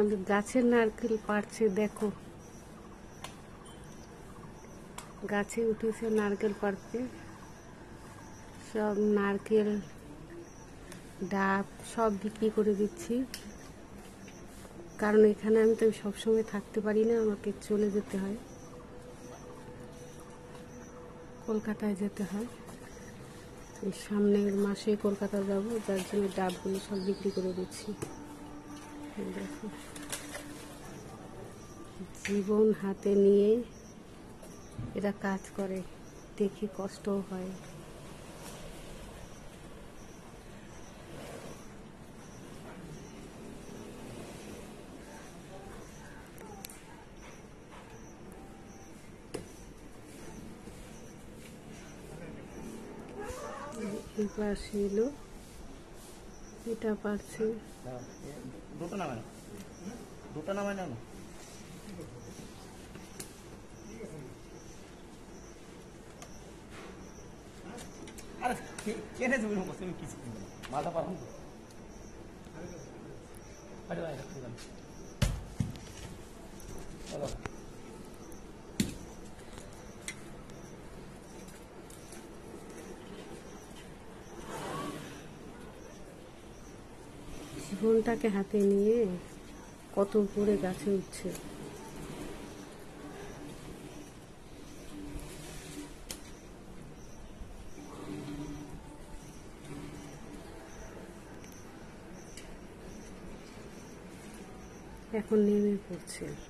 গাছের নারকেল পাড়ছে, দেখো গাছে উঠেছে নারকেল পাড়তে। সব নারকেল ডাব সব বিক্রি করে দিচ্ছি, কারণ এখানে আমি তো সবসময় থাকতে পারি না, আমাকে চলে যেতে হয়, কলকাতায় যেতে হয়। এই সামনের মাসে কলকাতা যাব, যার জন্য ডাবগুলো সব বিক্রি করে দিচ্ছি। দেখো জীবন হাতে নিয়ে এরা কাজ করে, দেখি কষ্টও হয়। এই পাশে এলো, এটা পারছে। দুটো নামায় না। আরে কেনে তুমি কিছু মাথা পারো জীবনটাকে হাতে নিয়ে কত উপরে গাছে উঠছে। এখন নেমে পড়ছে।